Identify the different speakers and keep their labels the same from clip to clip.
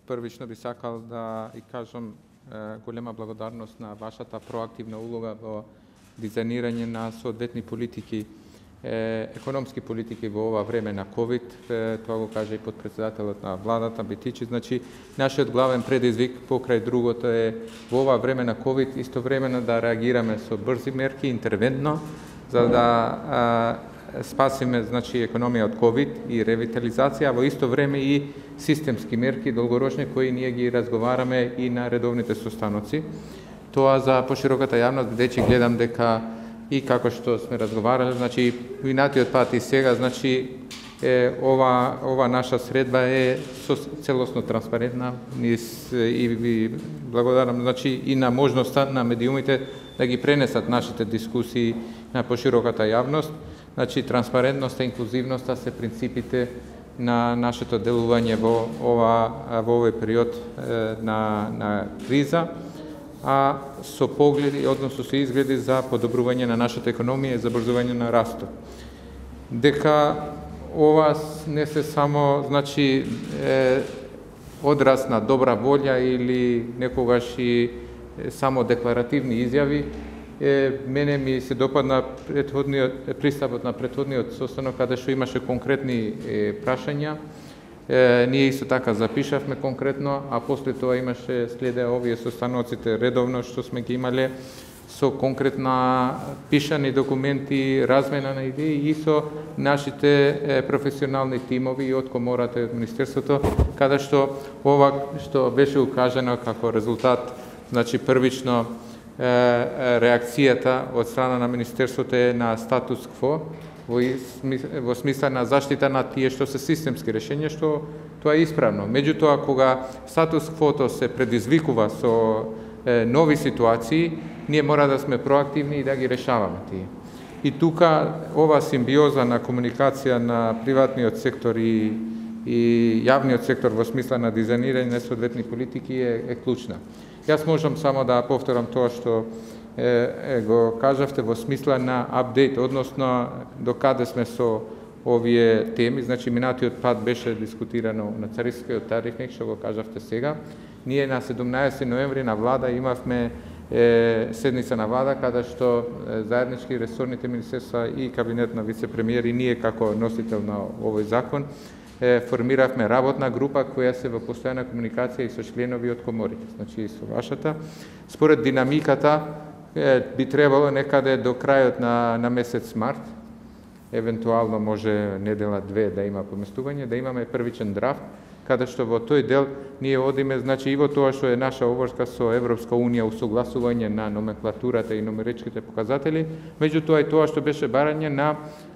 Speaker 1: првично би сакал да и кажам голема благодарност на вашата проактивна улога во дизајнирање на соодветни политики, економски политики во ова време на ковид. Тоа го кажа и подпредседателот на владата Битичи. Значи, нашиот главен предизвик покрај другото е во ова време на ковид истовремено да реагираме со брзи мерки, интервентно, за да спасиме економија од ковид и ревитализација, во исто време и системски мерки долгорочни кои ние ги разговараме и на редовните состаноци. Тоа за пошироката јавност, бидејќи гледам дека и како што сме разговарале, минатиот пат и сега, ова наша средба е целосно транспарентна и ви благодарам и на можноста на медиумите да ги пренесат нашите дискусии на пошироката јавност. Транспарентноста и инклузивноста се принципите на нашето делување во овој период на криза, а со погледи, односно со изгледи за подобрување на нашата економија и забрзување на растот. Дека ова не се само одраз на добра волја или некогаш и само декларативни изјави. Мене ми се допадна пристапот на претходниот состанок каде што имаше конкретни прашања. Ние исто така запишавме конкретно, а после тоа имаше следеа овие состаноците редовно што сме ги имале со конкретна пишани документи, размена на идеи и со нашите професионални тимови и од комората и од Министерството, каде што ова што беше укажано како резултат, првично реакцијата од страна на Министерството е на статус кво, во смисла на заштита на тие што се системски решења, што тоа е исправно. Меѓутоа, кога статус квото се предизвикува со нови ситуации, ние мора да сме проактивни и да ги решаваме тие. И тука ова симбиоза на комуникација на приватниот сектор и јавниот сектор во смисла на дизајнирање на соодветни политики е клучна. Јас можам само да повторам тоа што го кажавте во смисла на апдейт, односно до каде сме со овие теми. Минатиот пат беше дискутирано на царинскиот тарифник, што го кажавте сега. Ние на 17 ноември на влада имавме седница на влада, каде што заеднички ресорните министерства и кабинет на вице-премиер и ние како носител на овој закон формиравме работна група која се во постојана комуникација и со членови од коморите, и со вашата. Според динамиката би требало некаде до крајот на месец март, евентуално може недела-две да има поместување, да имаме првичен драфт, каде што во тој дел ние одиме, и во тоа што е наша обврска со Европска унија, усогласување на номенклатурата и номеричките показатели, меѓутоа и тоа што беше барање на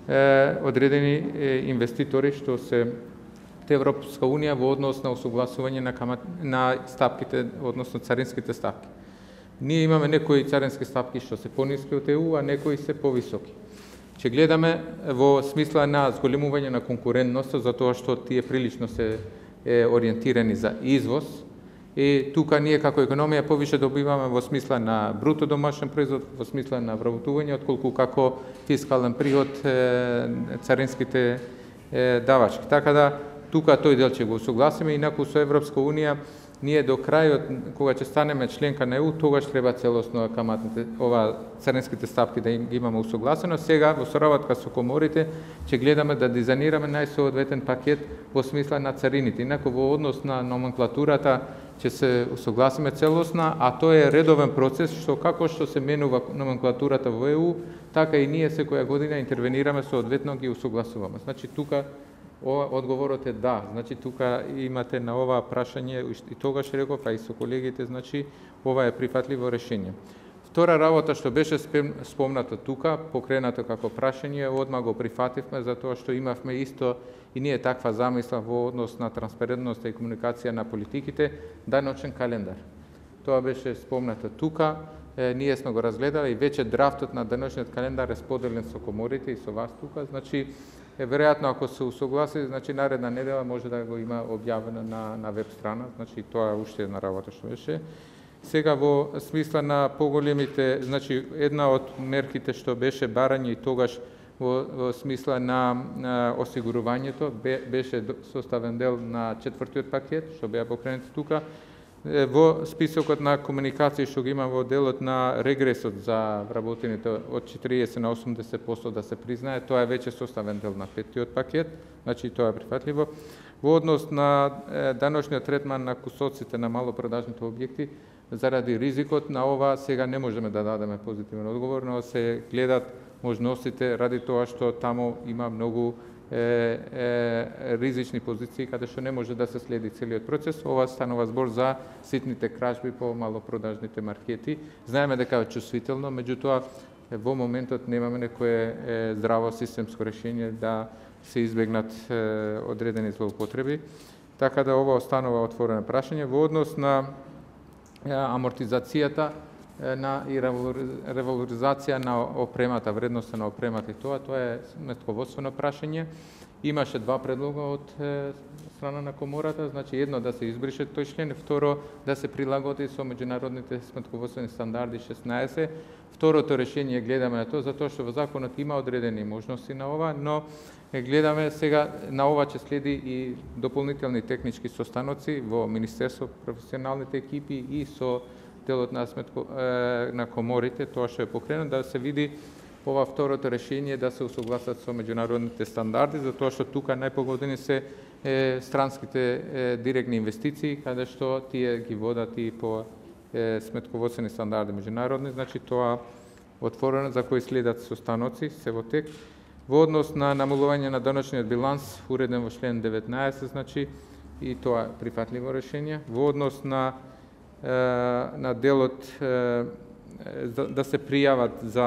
Speaker 1: одредени инвеститори што се Европска унија во однос на усогласување на стапките, односно царинските стапки. Ние имаме некои царински стапки што се пониски од ЕУ, а некои се повисоки. Че гледаме во смисла на зголемување на конкурентноста, затоа што тие прилично се ориентирани за извоз, и тука ние како економија повише добиваме во смисла на бруто домашен производ, во смисла на вработување, отколку како фискален приход царинските давачки. Така да, тука тој дел ќе го усогласиме, инаку со Европска унија, ние до крајот, кога ќе станеме членка на ЕУ, тогаш треба целосно царинските стапки да ги имаме усогласено. Сега, во соработка со коморите, ќе гледаме да дизајнираме најсоодветен пакет во смисла на царините. Инаку во однос на номенклатурата ќе се усогласиме целосно, а тоа е редовен процес, што како што се менува номенклатурата во ЕУ, така и ние секоја година интервенираме соодветно ги усогласуваме. Тука одговорот е да. Тука имате на ова прашање, и тогаш реков, а и со колегите, ова е прифатливо решение. Втора работа што беше спомната тука, покренато како прашање, одма го прифативме, затоа што имавме исто и ние таква замисла во однос на транспарентноста и комуникација на политиките, даночен календар. Тоа беше спомната тука, ние сме го разгледали и веќе драфтот на даночниот календар е споделен со коморите и со вас тука, веројатно ако се усогласи, наредна недела може да го има објавено на веб страна, тоа е уште една работа што беше. Сега во смисла на поголемите, една од мерките што беше барање и тогаш во смисла на осигурувањето, беше составен дел на 4-тиот пакет, што беа покренати тука. Во списокот на комуникација што ги има во делот на регресот за вработените од 40 на 80% да се признае, тоа е веќе составен дел на 5-тиот пакет, значи тоа е прифатливо. Во однос на даношниот третман на кусоците на малопродажните објекти, заради ризикот на ова сега не можеме да дадеме позитивен одговор, но се гледат можностите ради тоа што таму има многу ризични позиции каде што не може да се следи целиот процес. Ова станува збор за ситните кражби по малопродажните маркети. Знаеме дека е чувствително, меѓутоа во моментот немаме некое здраво системско решение да се избегнат одредени злоупотреби. Така да ова останува отворено прашање. Во однос на амортизацијата и ревалоризација на опремата, вредноста на опремата и тоа е сметководствено прашање. Имаше два предлога од страна на комората, значи едно да се избрише тој член, второ да се прилагоди со меѓународните сметководствени стандарди 16. Второто решение гледаме на тоа затоа што во законот има одредени можности на ова, но гледаме сега на ова ќе следи и дополнителни технички состаноци во Министерство, професионалните екипи и со делот на коморите, тоа што е покрено, да се види ова второто решение да се усогласат со меѓународните стандарди, затоа што тука најпогодени се странските директни инвестиции, каде што тие ги водат и по сметководствени стандарди меѓународни, значи тоа отворено за кои следат состаноци, се во тек. Во однос на намалување на даночниот биланс, уреден во член 19, значи и тоа е прифатливо решение. Во однос на делот да се пријават за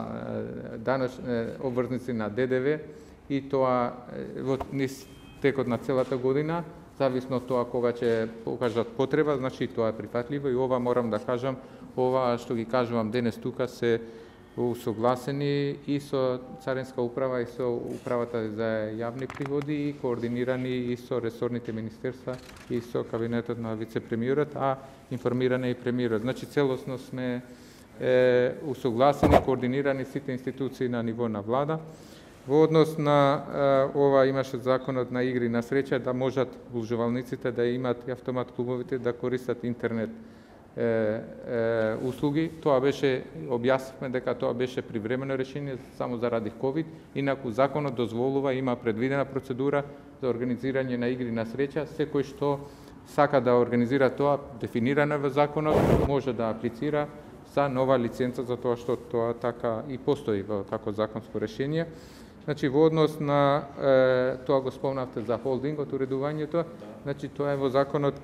Speaker 1: обврзници на ДДВ и тоа во текот на целата година, зависно од тоа кога ќе покажат потреба, значи тоа е прифатливо и ова морам да кажам, ова што ги кажувам денес тука се усогласени и со Царинска управа и со Управата за јавни приходи и координирани и со ресорните министерства и со кабинетот на вице-премиерот, а информиране и премиерот. Значи целосно сме усогласени, координирани сите институции на ниво на влада. Во однос на ова имаше законот на игри на среќа да можат уживалниците да имат и автомат клубовите да користат интернет услуги. Тоа беше, објаснивме дека тоа беше привремено решение само заради ковид, инаку законот дозволува, има предвидена процедура за организирање на игри на среќа. Секој што сака да организира тоа, дефинирано во законот, може да аплицира за нова лиценца, за тоа што тоа така и постои во како законско решение. Значи, во однос на тоа го спомнавте за холдингот, уредувањето, значи тоа е во законот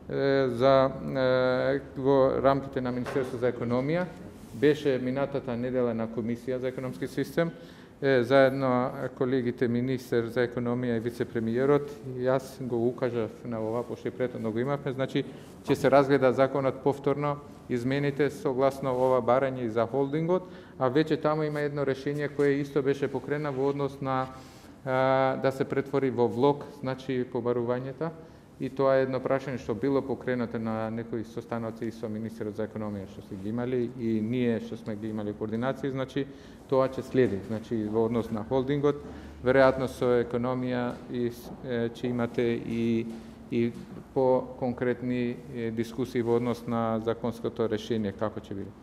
Speaker 1: во рамките на Министерство за економија. Беше минатата недела на Комисија за економски систем, заедно колегите министер за економија и вице-премиерот. Јас го укажав на ова, пошто и претhodно го имавме, значи ќе се разгледа законот повторно, измените согласно ова барање и за холдингот, а веќе таму има едно решение кое исто беше покрена во однос на да се претвори во влог, значи побарувањата. И тоа е едно прашање што било покренато на некои состаноци и со министерот за економија што се ги имали и ние што сме ги имали координации, значи тоа ќе следи. Значи во однос на холдингот, веројатно со економија и ќе имате и по конкретни дискусии во однос на законското решение како ќе биде.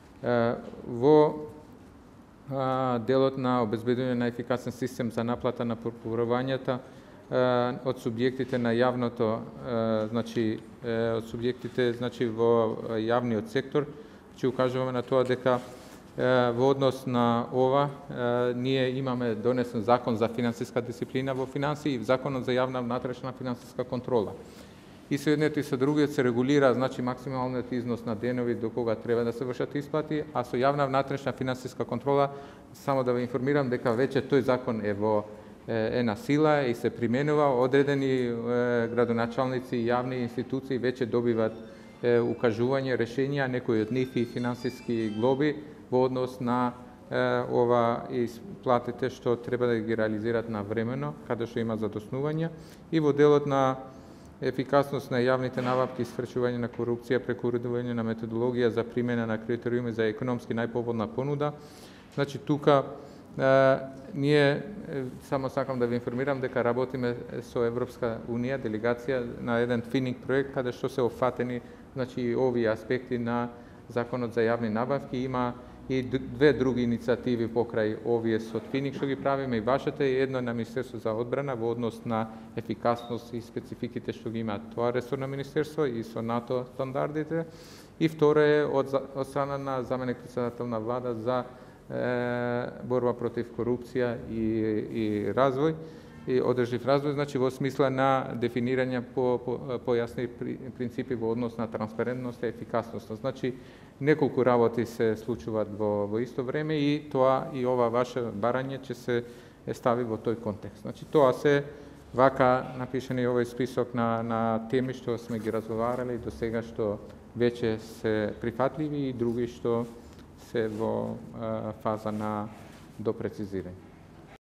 Speaker 1: Во делот на обезбедување на ефикасен систем за наплата на побарувањата од субјектите на јавното, значи од субјектите, значи во јавниот сектор, ќе укажуваме на тоа дека во однос на ова ние имаме донесен закон за финансиска дисциплина во финансии и законот за јавна внатрешна финансиска контрола. И со едниот и со другиот се регулира, значи максималниот износ на денови до кога треба да се вршат исплати, а со јавна внатрешна финансиска контрола, само да ве информирам дека веќе тој закон е на сила и се применува. Одредени градоначалници и јавни институции веќе добиват укажување, решенија, некои од нив и финансиски глоби во однос на ова исплатите што треба да ги реализираат на времено, каде што има задоснување. И во делот на ефикасност на јавните набавки и спречување на корупција преку уредување на методологија за примена на критериуми за економски најповолна понуда. Значи тука Ние само сакам да ви информирам дека работиме со Европска Унија, делегација на еден твининг проект каде што се офатени значи овие аспекти на Законот за јавни набавки. Има и две други иницијативи покрај овие со твининг што ги правиме и вашата, и едно на Министерство за одбрана во однос на ефикасност и спецификите што ги има тоа ресорно министерство и со НАТО стандардите. И второ е од страна на заменик председател на влада за борба против корупција и развој и одржив развој, значи во смисла на дефинирање појасни принципи во однос на транспарентност и ефикасност. Значи неколку работи се случуваат во исто време и тоа и ова ваше барање ќе се стави во тој контекст. Значи тоа се вака напишени овој список на теми што сме ги разговарали до сега што веќе се прифатливи и други што се во фаза на допрецизирање.